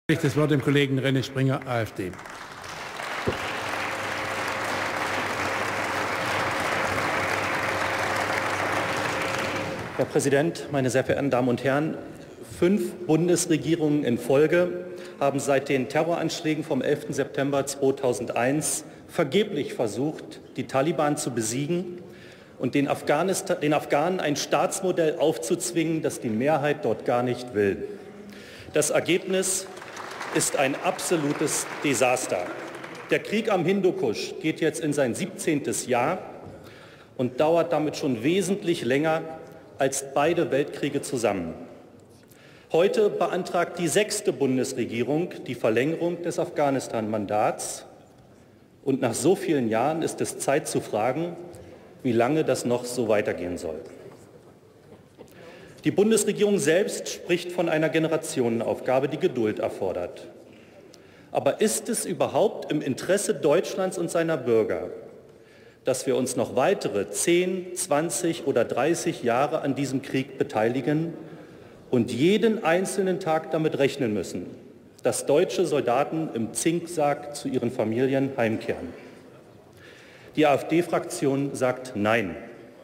Das Wort dem Kollegen René Springer, AfD. Herr Präsident, meine sehr verehrten Damen und Herren! 5 Bundesregierungen in Folge haben seit den Terroranschlägen vom 11. September 2001 vergeblich versucht, die Taliban zu besiegen und den Afghanen ein Staatsmodell aufzuzwingen, das die Mehrheit dort gar nicht will. Das Ergebnis ist ein absolutes Desaster. Der Krieg am Hindukusch geht jetzt in sein 17. Jahr und dauert damit schon wesentlich länger als beide Weltkriege zusammen. Heute beantragt die 6. Bundesregierung die Verlängerung des Afghanistan-Mandats. Und nach so vielen Jahren ist es Zeit zu fragen, wie lange das noch so weitergehen soll. Die Bundesregierung selbst spricht von einer Generationenaufgabe, die Geduld erfordert. Aber ist es überhaupt im Interesse Deutschlands und seiner Bürger, dass wir uns noch weitere 10, 20 oder 30 Jahre an diesem Krieg beteiligen und jeden einzelnen Tag damit rechnen müssen, dass deutsche Soldaten im Zinksack zu ihren Familien heimkehren? Die AfD-Fraktion sagt Nein.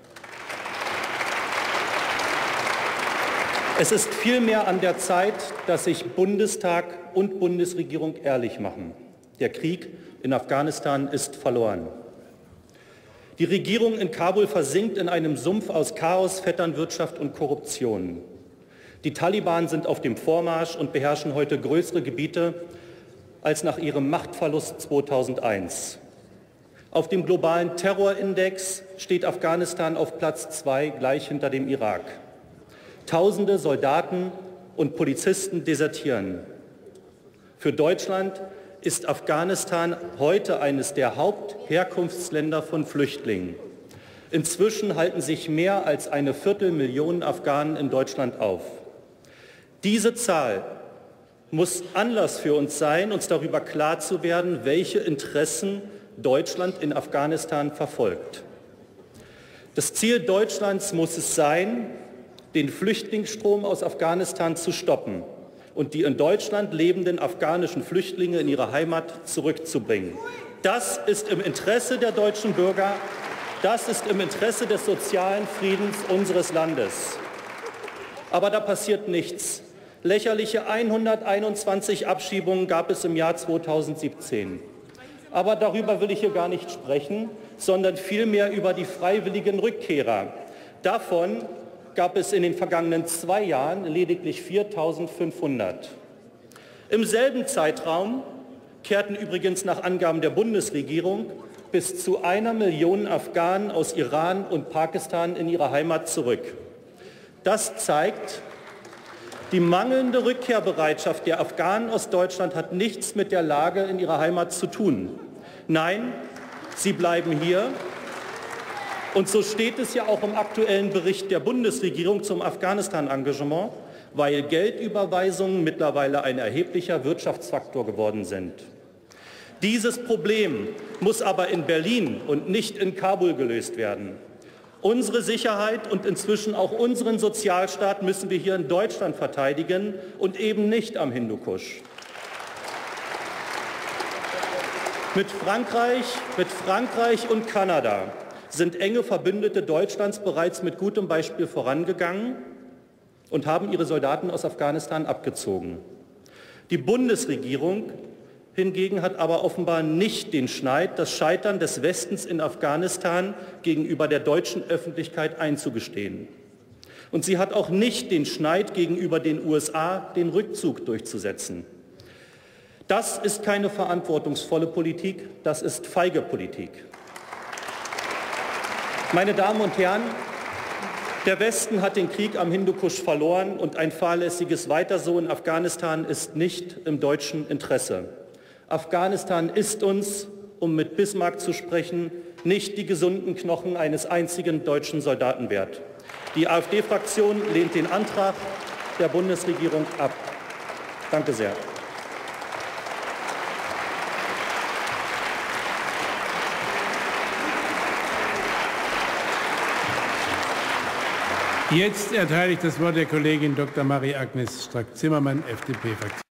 Es ist vielmehr an der Zeit, dass sich Bundestag und Bundesregierung ehrlich machen. Der Krieg in Afghanistan ist verloren. Die Regierung in Kabul versinkt in einem Sumpf aus Chaos, Vetternwirtschaft und Korruption. Die Taliban sind auf dem Vormarsch und beherrschen heute größere Gebiete als nach ihrem Machtverlust 2001. Auf dem globalen Terrorindex steht Afghanistan auf Platz 2, gleich hinter dem Irak. Tausende Soldaten und Polizisten desertieren. Für Deutschland ist Afghanistan heute eines der Hauptherkunftsländer von Flüchtlingen. Inzwischen halten sich mehr als 250.000 Afghanen in Deutschland auf. Diese Zahl muss Anlass für uns sein, uns darüber klar zu werden, welche Interessen Deutschland in Afghanistan verfolgt. Das Ziel Deutschlands muss es sein, den Flüchtlingsstrom aus Afghanistan zu stoppen und die in Deutschland lebenden afghanischen Flüchtlinge in ihre Heimat zurückzubringen. Das ist im Interesse der deutschen Bürger, das ist im Interesse des sozialen Friedens unseres Landes. Aber da passiert nichts. Lächerliche 121 Abschiebungen gab es im Jahr 2017. Aber darüber will ich hier gar nicht sprechen, sondern vielmehr über die freiwilligen Rückkehrer. Davon gab es in den vergangenen 2 Jahren lediglich 4.500. Im selben Zeitraum kehrten übrigens nach Angaben der Bundesregierung bis zu 1 Million Afghanen aus Iran und Pakistan in ihre Heimat zurück. Das zeigt, die mangelnde Rückkehrbereitschaft der Afghanen aus Deutschland hat nichts mit der Lage in ihrer Heimat zu tun. Nein, sie bleiben hier. Und so steht es ja auch im aktuellen Bericht der Bundesregierung zum Afghanistan-Engagement, weil Geldüberweisungen mittlerweile ein erheblicher Wirtschaftsfaktor geworden sind. Dieses Problem muss aber in Berlin und nicht in Kabul gelöst werden. Unsere Sicherheit und inzwischen auch unseren Sozialstaat müssen wir hier in Deutschland verteidigen und eben nicht am Hindukusch. Mit Frankreich und Kanada sind enge Verbündete Deutschlands bereits mit gutem Beispiel vorangegangen und haben ihre Soldaten aus Afghanistan abgezogen. Die Bundesregierung hingegen hat aber offenbar nicht den Schneid, das Scheitern des Westens in Afghanistan gegenüber der deutschen Öffentlichkeit einzugestehen. Und sie hat auch nicht den Schneid gegenüber den USA, den Rückzug durchzusetzen. Das ist keine verantwortungsvolle Politik, das ist feige Politik. Meine Damen und Herren, der Westen hat den Krieg am Hindukusch verloren und ein fahrlässiges Weiter so in Afghanistan ist nicht im deutschen Interesse. Afghanistan ist uns, um mit Bismarck zu sprechen, nicht die gesunden Knochen eines einzigen deutschen Soldaten wert. Die AfD-Fraktion lehnt den Antrag der Bundesregierung ab. Danke sehr. Jetzt erteile ich das Wort der Kollegin Dr. Marie-Agnes Strack-Zimmermann, FDP-Fraktion.